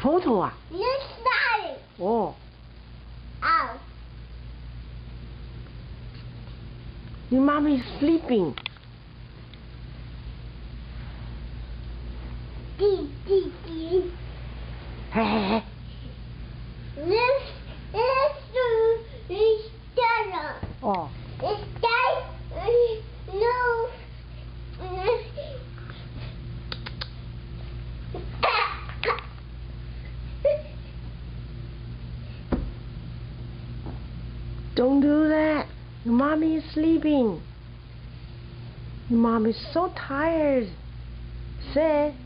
Photo 啊？ Look starting. 哦， Out. Your mommy is sleeping. D. Hey, hey, hey. Let's do this channel. Oh, It's time. No. don't do that. Your mommy is sleeping. Your mom is so tired. Say.